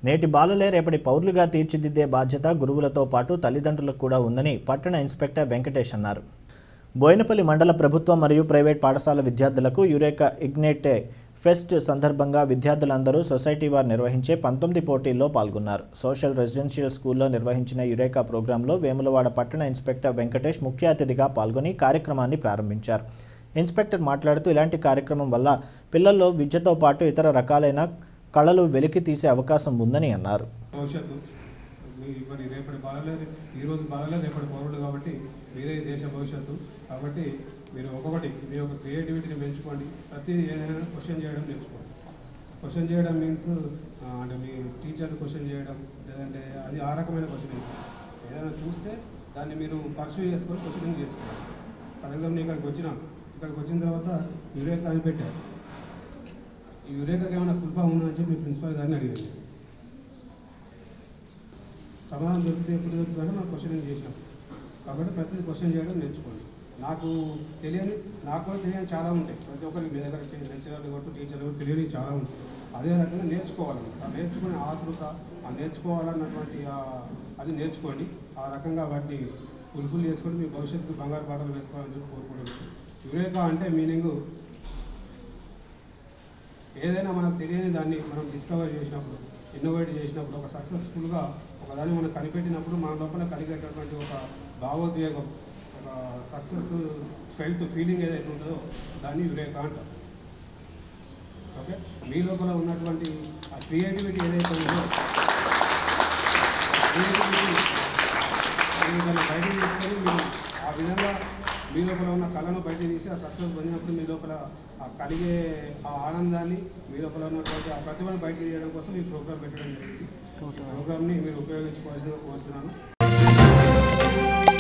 నేటి బాలలే రేపటి పౌరులుగా తీర్చిదిద్దే బాధ్యత గురువులతో పాటు తల్లిదండ్రులకు కూడా ఉందని పట్టణ ఇన్స్పెక్టర్ వెంకటేష్ అన్నారు. బోయినపల్లి మండల ప్రభుత్వ మరియు ప్రైవేట్ పాఠశాల విద్యార్థులకు యురేకా ఇగ్నైట్ ఫెస్ట్ సందర్భంగా విద్యార్థులందరూ సొసైటీ వారు నిర్వహించే 19 పోటీల్లో పాల్గొన్నారు. సోషల్ రెసిడెన్షియల్ స్కూల్లో నిర్వహించిన యురేకా ప్రోగ్రాంలో వేములవాడ పట్టణ ఇన్స్పెక్టర్ వెంకటేష్ ముఖ్య అతిథిగా పాల్గొని కార్యక్రమాన్ని ప్రారంభించారు. ఇన్స్పెక్టర్ మాట్లాడుతూ ఇలాంటి కార్యక్రమం వల్ల పిల్లల్లో విద్యతో పాటు ఇతర రకాలైన కళలు వెలికి తీసే అవకాశం ఉందని అన్నారు. రేపటి బాలలే ఈరోజు బాలలే రేపటి పౌరులు కాబట్టి మీరే దేశ భవిష్యత్తు. కాబట్టి మీరు ఒక్కొక్కటి మీ యొక్క క్రియేటివిటీని పెంచుకోండి. ప్రతిదీ ఏదైనా క్వశ్చన్ చేయడం నేర్చుకోండి. క్వశ్చన్ చేయడం మీన్స్ అంటే మీ టీచర్ని క్వశ్చన్ చేయడం, లేదంటే అది ఆ రకమైన క్వశ్చన్ ఏదైనా చూస్తే దాన్ని మీరు పర్సూ చేసుకొని క్వశ్చనింగ్ చేసుకోండి. ఫర్ ఎగ్జాంపుల్ ఇక్కడికి వచ్చిన తర్వాత యురేకా అని పెట్టారు. ఈ యురేకాకి ఏమైనా కుల్పా ఉందా అని చెప్పి మీ ప్రిన్సిపల్ గారిని అడిగారు. సమాధానం దొరికితే ఎప్పుడు దొరుకుతుందంటే మనం క్వశ్చనింగ్ చేసాం. కాబట్టి ప్రతిదీ క్వశ్చన్ చేయడం నేర్చుకోండి. నాకు కూడా తెలియని చాలా ఉంటాయి. ప్రతి ఒక్కరికి మీ దగ్గర లెక్చరర్లు కొట్టు టీచర్లు కూడా తెలియని చాలా ఉంటాయి. అదే రకంగా నేర్చుకోవాలన్నమాట. ఆ నేర్చుకునే ఆతృత, ఆ నేర్చుకోవాలన్నటువంటి అది నేర్చుకోండి. ఆ రకంగా వాటిని పులుపులు చేసుకొని మీ భవిష్యత్తుకు బంగారు బాటలు వేసుకోవాలని చెప్పి కోరుకుంటున్నాను. యురేకా అంటే మీనింగ్ ఏదైనా మనకు తెలియని దాన్ని మనం డిస్కవర్ చేసినప్పుడు, ఇన్నోవేట్ చేసినప్పుడు, ఒక సక్సెస్ఫుల్గా ఒకదాన్ని మనం కనిపెట్టినప్పుడు మన లోపల కలిగేటటువంటి ఒక భావోద్వేగం, ఒక సక్సెస్ ఫీలింగ్ ఏదైతే ఉంటుందో దాన్ని యురేకా అంటారు. ఓకే, మీ లోపల ఉన్నటువంటి ఆ క్రియేటివిటీ ఏదైతే ఉందో దాన్ని బయట తీసుకొని మీరు ఆ విధంగా మీ లోపల ఉన్న కళను బయట తీసి ఆ సక్సెస్ పొందినప్పుడు మీ లోపల కలిగే ఆ ఆనందాన్ని, మీ లోపల ఉన్నటువంటి ఆ ప్రతిభను బయటకు తీయడం కోసం ఈ ప్రోగ్రాం పెట్టడం జరిగింది. ఈ ప్రోగ్రామ్ని మీరు ఉపయోగించుకోవాల్సిందిగా కోరుతున్నాను.